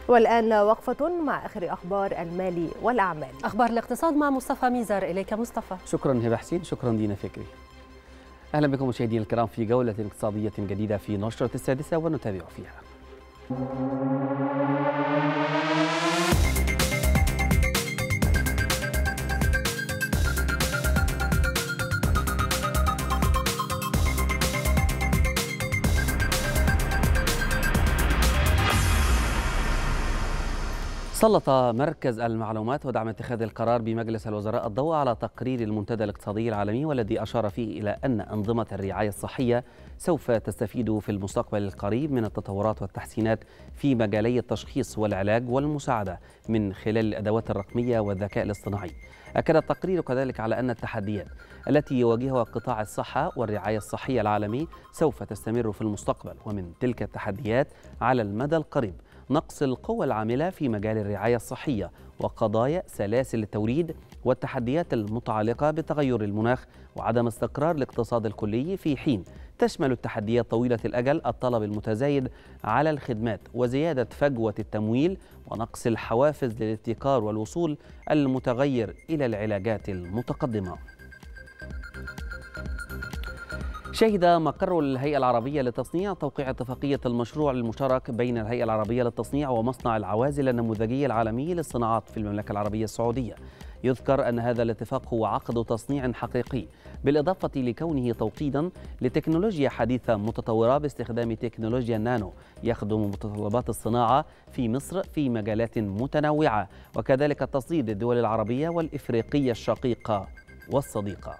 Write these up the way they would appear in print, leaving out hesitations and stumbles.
والآن وقفة مع آخر أخبار المال والأعمال. أخبار الاقتصاد مع مصطفى ميزار. إليك مصطفى. شكرا هبة حسين، شكرا دينا فكري. أهلا بكم مشاهدينا الكرام في جولة اقتصادية جديدة في نشرة السادسة ونتابع فيها. سلط مركز المعلومات ودعم اتخاذ القرار بمجلس الوزراء الضوء على تقرير المنتدى الاقتصادي العالمي، والذي أشار فيه إلى أن أنظمة الرعاية الصحية سوف تستفيد في المستقبل القريب من التطورات والتحسينات في مجالي التشخيص والعلاج والمساعدة من خلال الأدوات الرقمية والذكاء الاصطناعي. أكد التقرير كذلك على أن التحديات التي يواجهها قطاع الصحة والرعاية الصحية العالمي سوف تستمر في المستقبل، ومن تلك التحديات على المدى القريب نقص القوى العاملة في مجال الرعاية الصحية وقضايا سلاسل التوريد والتحديات المتعلقة بتغير المناخ وعدم استقرار الاقتصاد الكلي، في حين تشمل التحديات طويلة الأجل الطلب المتزايد على الخدمات وزيادة فجوة التمويل ونقص الحوافز للابتكار والوصول المتغير إلى العلاجات المتقدمة. شهد مقر الهيئة العربية للتصنيع توقيع اتفاقية المشروع المشترك بين الهيئة العربية للتصنيع ومصنع العوازل النموذجي العالمي للصناعات في المملكة العربية السعودية. يذكر أن هذا الاتفاق هو عقد تصنيع حقيقي، بالإضافة لكونه توطيدا لتكنولوجيا حديثة متطورة باستخدام تكنولوجيا النانو يخدم متطلبات الصناعة في مصر في مجالات متنوعة، وكذلك التصدير للدول العربية والإفريقية الشقيقة والصديقة.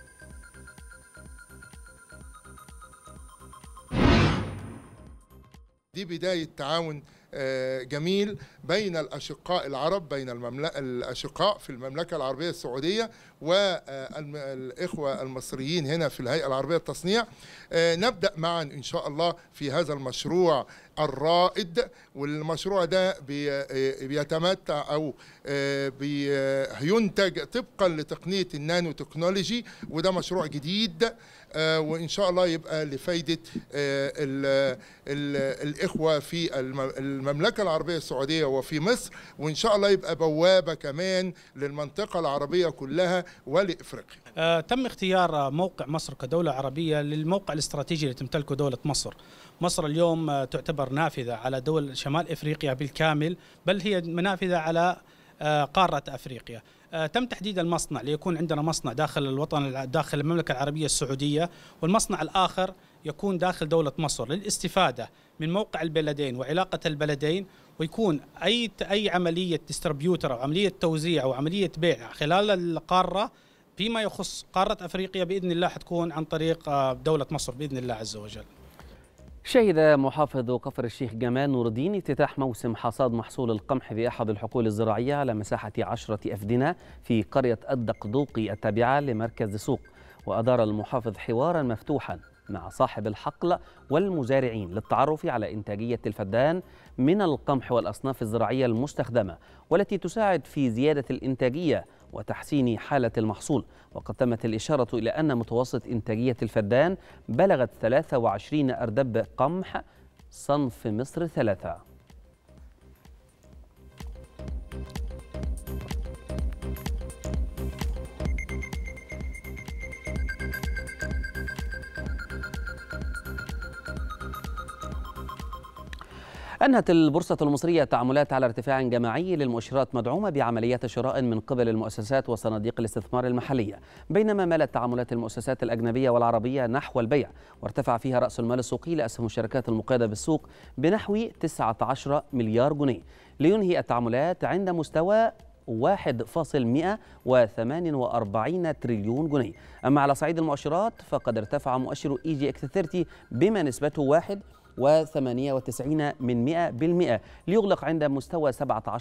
دي بداية تعاون جميل بين الأشقاء العرب، بين الأشقاء في المملكة العربية السعودية والإخوة المصريين هنا في الهيئة العربية للتصنيع. نبدأ معا إن شاء الله في هذا المشروع الرائد، والمشروع ده بيتمتع أو بينتج طبقا لتقنية النانو تكنولوجي، وده مشروع جديد وإن شاء الله يبقى لفايدة الإخوة في المملكة العربية السعودية وفي مصر، وإن شاء الله يبقى بوابة كمان للمنطقة العربية كلها ولإفريقيا. تم اختيار موقع مصر كدولة عربية للموقع الاستراتيجي اللي تمتلكه دولة مصر. مصر اليوم تعتبر نافذة على دول شمال إفريقيا بالكامل، بل هي منافذة على قارة أفريقيا. تم تحديد المصنع ليكون عندنا مصنع داخل الوطن، داخل المملكة العربية السعودية، والمصنع الآخر يكون داخل دولة مصر للاستفادة من موقع البلدين وعلاقة البلدين، ويكون أي عملية ديستربيوتر أو عملية توزيع أو عملية بيع خلال القارة فيما يخص قارة أفريقيا بإذن الله حتكون عن طريق دولة مصر بإذن الله عز وجل. شهد محافظ كفر الشيخ جمال نور الدين افتتاح موسم حصاد محصول القمح في أحد الحقول الزراعية على مساحة 10 أفدنة في قرية الدقدوقي التابعة لمركز سوق. وأدار المحافظ حوارا مفتوحا مع صاحب الحقل والمزارعين للتعرف على إنتاجية الفدان من القمح والأصناف الزراعية المستخدمة، والتي تساعد في زيادة الإنتاجية وتحسين حالة المحصول. وقد تمت الإشارة إلى أن متوسط إنتاجية الفدان بلغت 23 أردب قمح صنف مصر 3. أنهت البورصة المصرية تعاملات على ارتفاع جماعي للمؤشرات مدعومة بعمليات شراء من قبل المؤسسات وصناديق الاستثمار المحلية، بينما مالت تعاملات المؤسسات الأجنبية والعربية نحو البيع، وارتفع فيها رأس المال السوقي لأسهم الشركات المقيدة بالسوق بنحو 19 مليار جنيه، لينهي التعاملات عند مستوى 1.148 تريليون جنيه. أما على صعيد المؤشرات فقد ارتفع مؤشر EGX 30 بما نسبته 1.98% ليغلق عند مستوى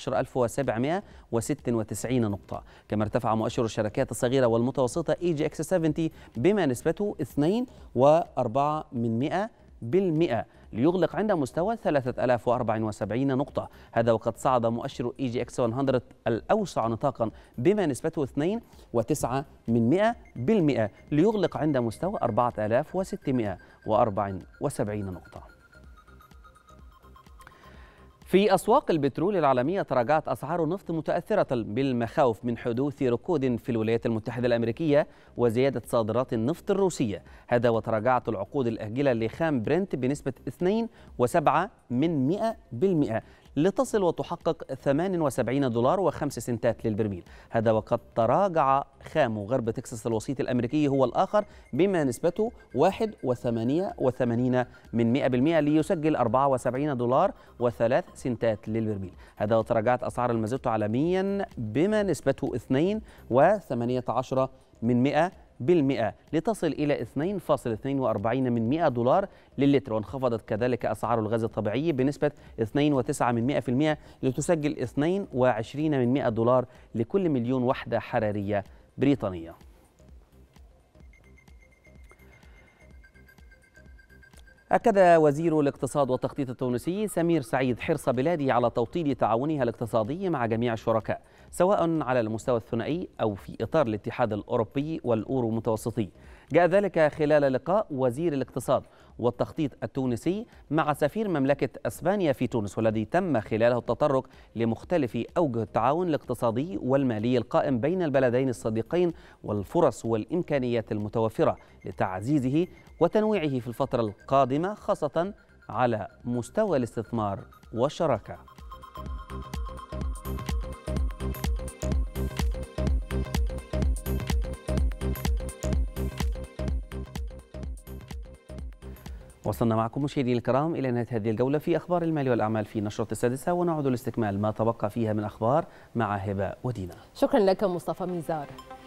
17796 نقطة. كما ارتفع مؤشر الشركات الصغيرة والمتوسطة EGX 70 بما نسبته 2.4% ليغلق عند مستوى 3074 نقطة. هذا وقد صعد مؤشر EGX 100 الأوسع نطاقا بما نسبته 2.9% ليغلق عند مستوى 4674 نقطة. في أسواق البترول العالمية تراجعت أسعار النفط متأثرة بالمخاوف من حدوث ركود في الولايات المتحدة الأمريكية وزيادة صادرات النفط الروسية. هذا وتراجعت العقود الآجلة لخام برنت بنسبة 2.7% لتصل وتحقق 78 دولار و5 سنتات للبرميل. هذا وقد تراجع خام غرب تكساس الوسيط الأمريكي هو الآخر بما نسبته 1.88% ليسجل 74 دولار و3 سنتات للبرميل. هذا وتراجعت أسعار المازوت عالميا بما نسبته 2.18% لتصل إلى 2.42 دولار للتر، وانخفضت كذلك أسعار الغاز الطبيعي بنسبة 2.9% لتسجل 22 دولار لكل مليون وحدة حرارية بريطانية. أكد وزير الاقتصاد والتخطيط التونسي سمير سعيد حرص بلاده على توطيد تعاونها الاقتصادي مع جميع الشركاء سواء على المستوى الثنائي أو في إطار الاتحاد الأوروبي والأورو متوسطي. جاء ذلك خلال لقاء وزير الاقتصاد والتخطيط التونسي مع سفير مملكة أسبانيا في تونس، والذي تم خلاله التطرق لمختلف أوجه التعاون الاقتصادي والمالي القائم بين البلدين الصديقين والفرص والإمكانيات المتوفرة لتعزيزه وتنويعه في الفترة القادمة خاصة على مستوى الاستثمار والشراكة. وصلنا معكم مشاهدينا الكرام إلى نهاية هذه الجولة في أخبار المال والأعمال في نشرة السادسة، ونعود لاستكمال ما تبقى فيها من أخبار مع هبة ودينا. شكرا لك مصطفى ميزار.